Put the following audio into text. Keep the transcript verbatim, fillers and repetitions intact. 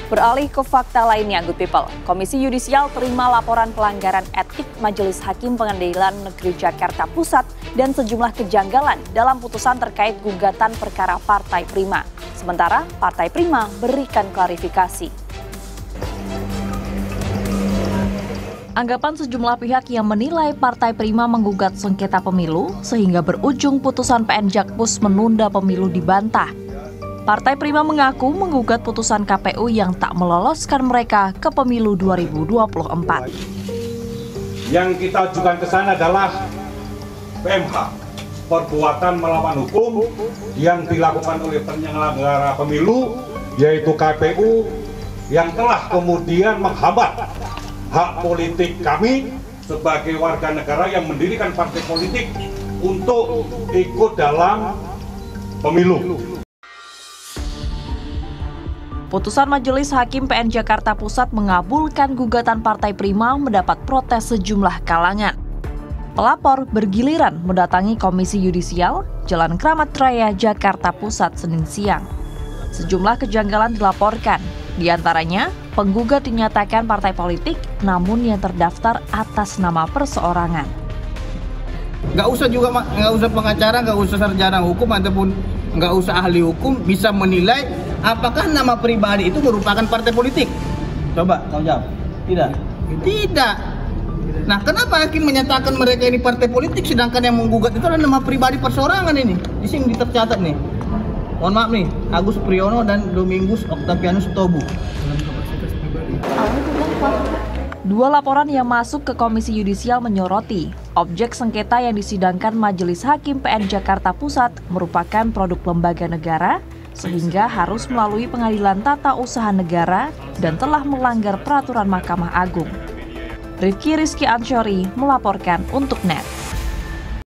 Beralih ke fakta lainnya, Good People. Komisi Yudisial terima laporan pelanggaran etik Majelis Hakim Pengadilan Negeri Jakarta Pusat dan sejumlah kejanggalan dalam putusan terkait gugatan perkara Partai Prima. Sementara Partai Prima berikan klarifikasi. Anggapan sejumlah pihak yang menilai Partai Prima menggugat sengketa pemilu sehingga berujung putusan P N Jakpus menunda pemilu dibantah. Partai Prima mengaku menggugat putusan K P U yang tak meloloskan mereka ke pemilu dua ribu dua puluh empat. Yang kita ajukan ke sana adalah P M H, perbuatan melawan hukum yang dilakukan oleh penyelenggara pemilu, yaitu K P U, yang telah kemudian menghambat hak politik kami sebagai warga negara yang mendirikan partai politik untuk ikut dalam pemilu. Putusan Majelis Hakim P N Jakarta Pusat mengabulkan gugatan Partai Prima mendapat protes sejumlah kalangan. Pelapor bergiliran mendatangi Komisi Yudisial Jalan Kramat Raya, Jakarta Pusat, Senin siang. Sejumlah kejanggalan dilaporkan, diantaranya penggugat dinyatakan partai politik namun yang terdaftar atas nama perseorangan. Nggak usah juga, nggak usah pengacara, nggak usah sarjana hukum ataupun nggak usah ahli hukum bisa menilai apakah nama pribadi itu merupakan partai politik. Coba kau jawab. Tidak. Tidak. Nah, kenapa hakim menyatakan mereka ini partai politik sedangkan yang menggugat itu adalah nama pribadi perseorangan ini? Di sini tercatat nih. Mohon maaf nih, Agus Priyono dan Domingus Octavianus Tobu. Dua laporan yang masuk ke Komisi Yudisial menyoroti objek sengketa yang disidangkan Majelis Hakim P N Jakarta Pusat merupakan produk lembaga negara sehingga harus melalui pengadilan tata usaha negara dan telah melanggar peraturan Mahkamah Agung. Rifki Rizky Ansyori melaporkan untuk N E T.